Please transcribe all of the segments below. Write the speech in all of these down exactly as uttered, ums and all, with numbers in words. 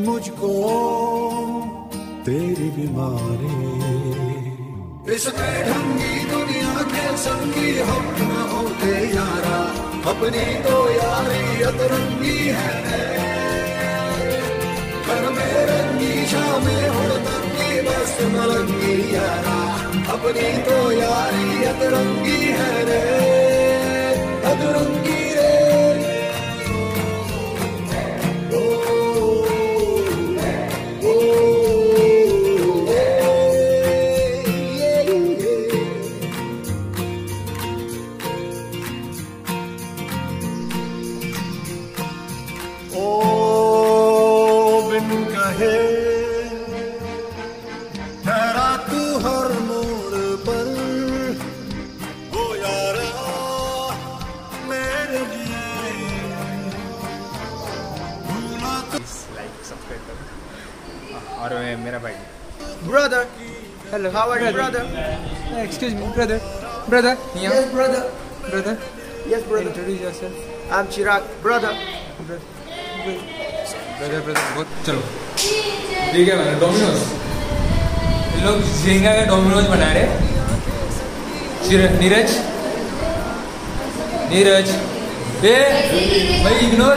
मुझको तेरी बीमारी। इस ढंगी दुनिया के संगी हम न होते यारा, अपनी तो यारी अतरंगी है। कर में रंगी शामें हो तंगी बस मलंगी यारा, अपनी तो यारी अतरंगी है रे, अतरंगी रे। ठहरा तू हर मोड़ पर हो यारा मेरे लिए, भूला तो लाइक सब्सक्राइब करो। और मेरा भाई Brother, hello, how are you, brother? Excuse me, brother. Brother, here. Yes, brother. Brother, Yes, brother. introduce yourself. I'm Chirag, brother. Brother brother बहुत चलो ठीक है। मैंने डोमिनोज, इन लोग झींगा का डोमिनोज बना रहे। नीरज नीरज ए भाई इग्नोर।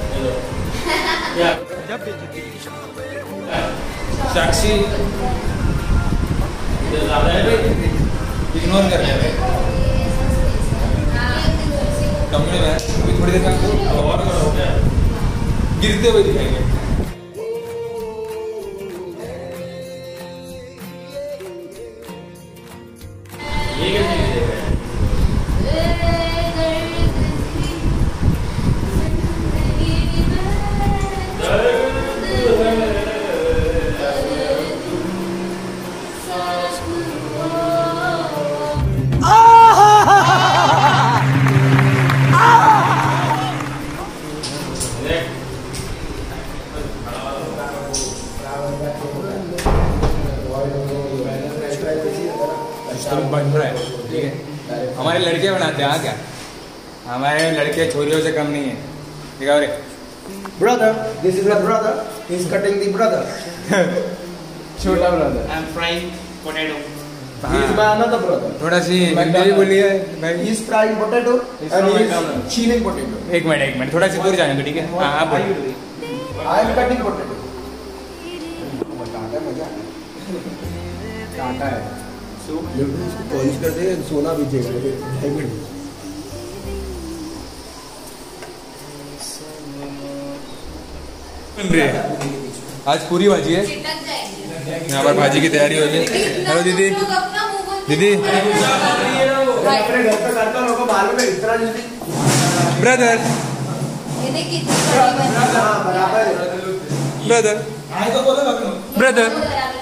साक्षी इग्नोर कर रहे। डोमिनोज है, अभी थोड़ी देर में और गिरते हुए दिखाएंगे। बन रहा है ठीक है। हमारे लड़के बनाते हैं हाँ क्या, हमारे लड़के छोरियों से कम नहीं है। दिखाओ रे Brother, this is my brother. He's cutting the brother. छोटा brother. I'm frying potato. He is my another brother. थोड़ा सी हिंदी बोलिए भाई। He is frying potato and he is chilling potato. एक मिनट एक मिनट थोड़ा सी दूर जाने दो ठीक है। हाँ आप बोलिए। I am cutting potato. काटा है। इसको पॉलिश कर दे, सोना बीजेगा। आज पूरी भाजी है, यहाँ पर भाजी की तैयारी हो रही है। हेलो दीदी दीदी ब्रदर ब्रदर ब्रदर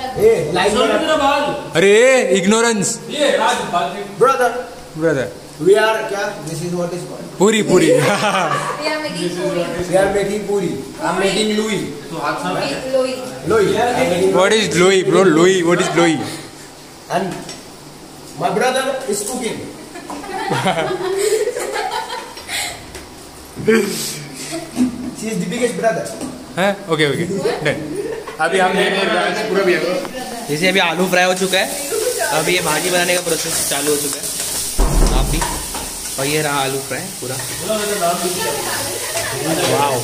अरे ignorance Brother, brother we are क्या? This is what is called. पूरी पूरी We are making puri. We are making puri. I'm making Louis. Lohi. Louis. I'm making What is Louis bro? Louis, what is Louis? And my brother is cooking. She is the biggest brother. हैं okay okay done. अभी हम देख रहे हैं पूरा भी जैसे अभी आलू फ्राई हो चुका है, अभी ये भाजी बनाने का प्रोसेस चालू हो चुका है आप भी। और ये रहा आलू फ्राई पूरा। वाओ,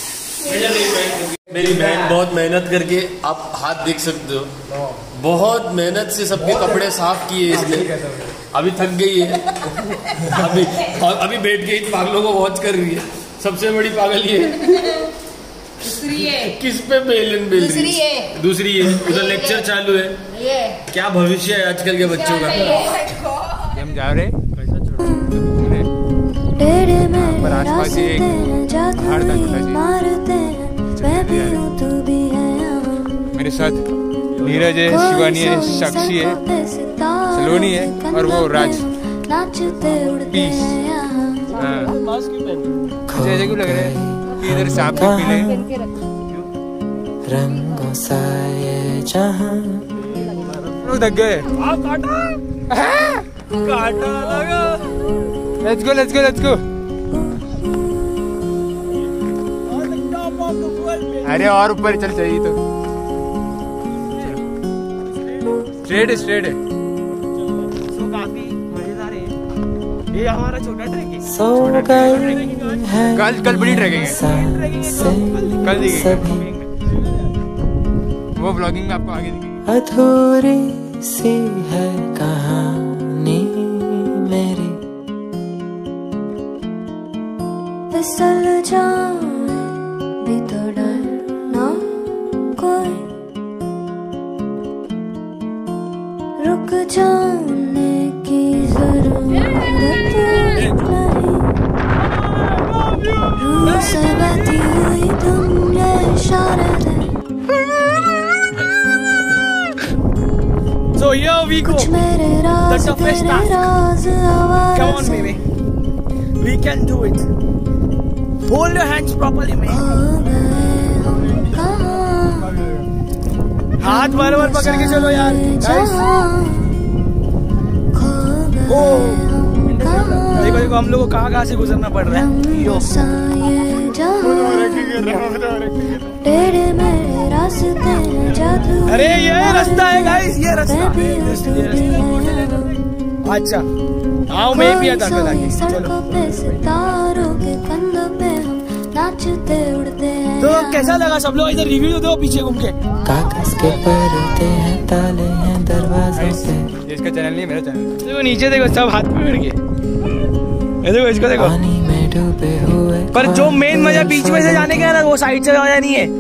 मेरी बहन बहुत मेहनत करके, आप हाथ देख सकते हो, बहुत मेहनत से सबके कपड़े साफ किए इसने। अभी थक गई है, अभी अभी बैठ के इन पागलों को वॉच कर रही है। सबसे बड़ी पागल ये दूसरी है। किस पे बेलन बेल रही दूसरी है। दूसरी है। उधर लेक्चर चालू है। ये क्या भविष्य है आजकल के बच्चों का। हम जा रहे घूमने पर आसपास ही एक पहाड़ था छोटा सी। मेरे साथ नीरज है, शिवानी है, साक्षी है, सलोनी है और वो राज पीस। ऐसे क्यों लग रहा है कि इधर सांप भी मिले। रंगों सा ये जहां थक गए। काटा लगा। Let's go let's go let's go. अरे और ऊपर चल चाहिए तो स्ट्रेट है स्ट्रेट है। सो काफी मजेदार है ये हमारा छोटा ट्रैक है। सो गई है कल कल बड़ी ट्रैकिंग है कल दिखेगी वो ब्लॉगिंग में आपको आगे दिखेगी। अधूरी सी है कहानी मेरी फिसल जाऊं भी तो डर ना कोई रुक जाने की जरूरत नहीं रूह से बहती हुई तुम ये इशारे दे। So here we go. The toughest task. Come on, baby. We can do it. Hold your hands properly, man. हाथ बराबर पकड़ के चलो यार. Guys. Oh. देखो देखो हम लोग को कहाँ कहाँ से गुजरना पड़ रहा है. यो. अरे ये रास्ता है गाइस ये रास्ता अच्छा आओ मैं भी आता हूँ चलो तो कैसा लगा सब लोग इधर रिव्यू दो पीछे घूम के। कागज के पर्दे हैं ताले हैं दरवाजों पे। इसका चैनल नहीं मेरा चैनल। देखो नीचे देखो सब हाथ पकड़ के देखो इसको देखो पानी में डूबे हुए पर जो मेन मजा बीच में से जाने का है ना वो साइड से मजा नहीं है।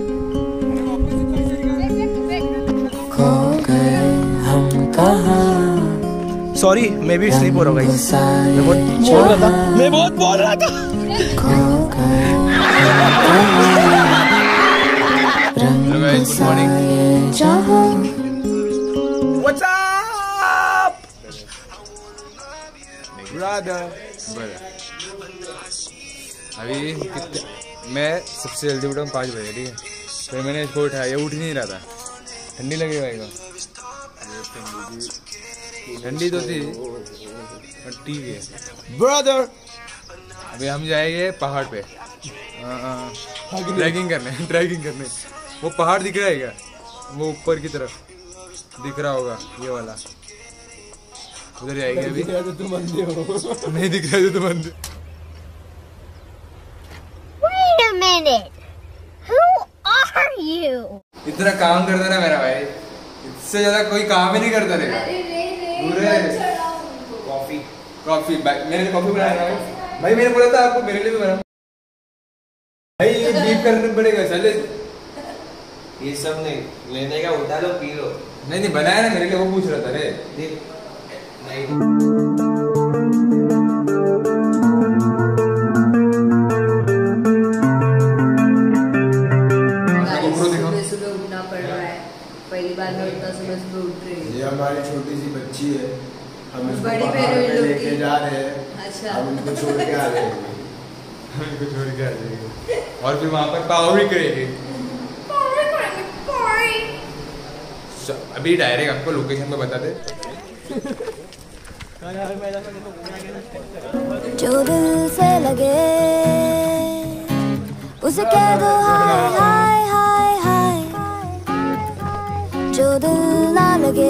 खो गए हम कहाँ सॉरी मैं भी स्लीप हो रहा हूँ मैं बहुत बोल रहा था मैं बहुत बोल रहा था खो गए रंग साए जहाँ What's up brother अभी कितने मैं सबसे जल्दी उठा हूँ पाँच बजे ठीक है फिर मैंने इसको उठाया ये उठ नहीं रहा था ठंडी लगी भाई को ठंडी तो थी ठीक है brother अभी हम जाएंगे पहाड़ पे ट्रैकिंग करने ट्रैकिंग करने वो पहाड़ दिख रहा है क्या वो ऊपर की तरफ दिख रहा होगा ये वाला उधर जाएंगे अभी नहीं दिख रहा है तो मंदिर। Wait a minute. Who are you? इतना काम करता ना मेरा भाई इससे ज्यादा कोई काम ही नहीं करता रहेगा। पूरे कॉफी कॉफी मेरे लिए कॉफी बनाया भाई मैंने बोला था आपको मेरे लिए भी बना भाई ये बीप करना पड़ेगा चले ये सब नहीं लेने का उठा लो पी लो। नहीं नहीं बनाया ना मेरे लिए वो पूछ रहा था रे नहीं पहली बार मैं उतना सुबह सुबह उठ रही हूँ। ये हमारी छोटी सी बच्ची है हम इसको बड़ी पहाड़ पे बहन लेके जा रहे हैं। अच्छा हम इनको छोड़ के आ रहे हैं उनको छोड़ के आ जाएंगे और फिर वहाँ पर पावर भी करेंगे। अभी डायरेक्ट आपको लोकेशन पे बता दे जो दिल से लगे उसे कह दो हाय हाय हाय हाय जो दिल ना लगे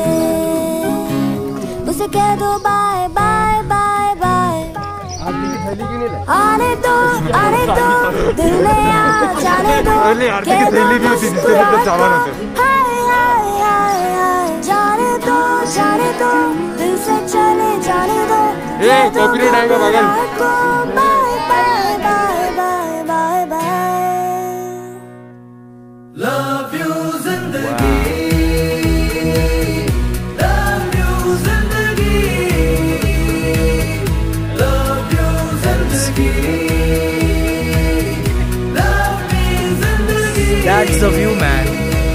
उसे कह दो बाय बाय बाय बाय आने दो आने दो दिल में आ जाने दो कह दो मुस्कुराकर हाय हाय हाय हाय जाने दो जाने दो दिल से चले जाने दो ये कॉपीराइट आएगा बगल bye bye bye bye bye bye love you जिंदगी लव यू जिंदगी लव यू जिंदगी लव मी जिंदगी। That's the view man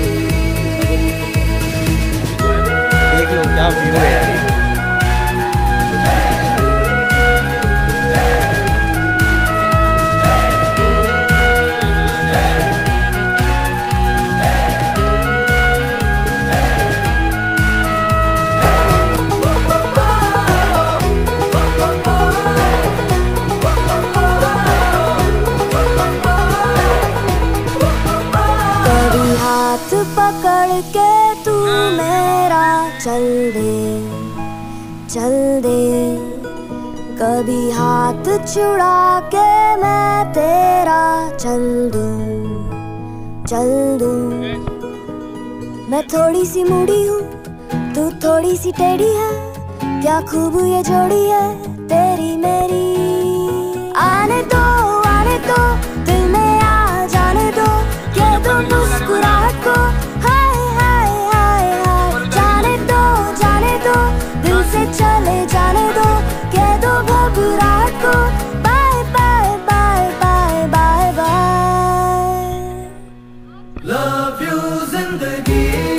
देख लो क्या व्यू है यार चल दे चल दे, कभी हाथ छुड़ा के मैं तेरा चल दूं चल दूं। मैं थोड़ी सी मूडी हूँ, तू थोड़ी सी टेढ़ी है, क्या खूब ये जोड़ी है तेरी मेरी। आने दो आने दो, दिल में आ जाने दो, कह दो मुस्कुराहट को हाय हाय हाय हाय। जाने दो जाने दो, दिल से चले जाने दो, कह दो घबराहट को bye bye bye bye bye bye. Love you जिंदगी,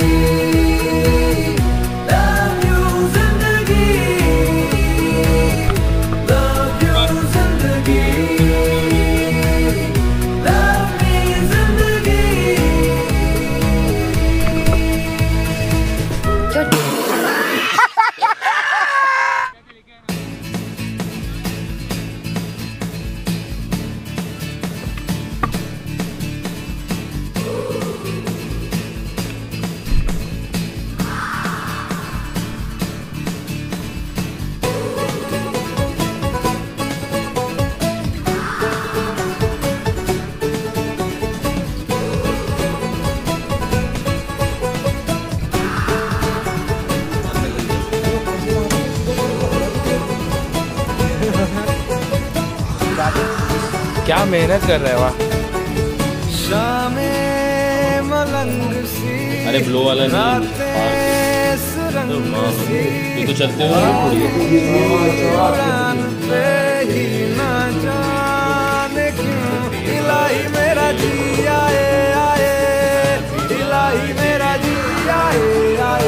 क्या मेहनत कर रहे हो वाह। अरे ब्लो वाला नहीं, ये तो चलते हुए मेरा जी आए आए, इलाही मेरा जी आए आए।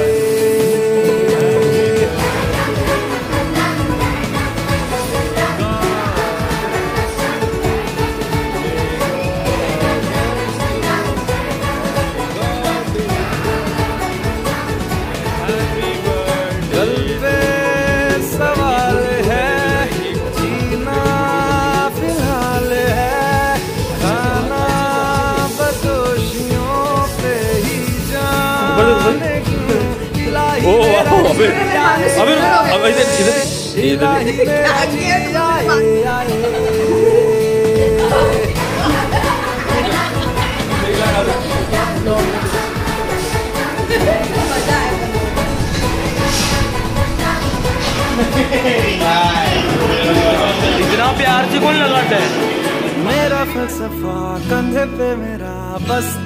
ओ अबे अबे अबे इधर इधर इतना प्यार से कौन लगाता है? मेरा फलसफा कंधे पे मेरा बस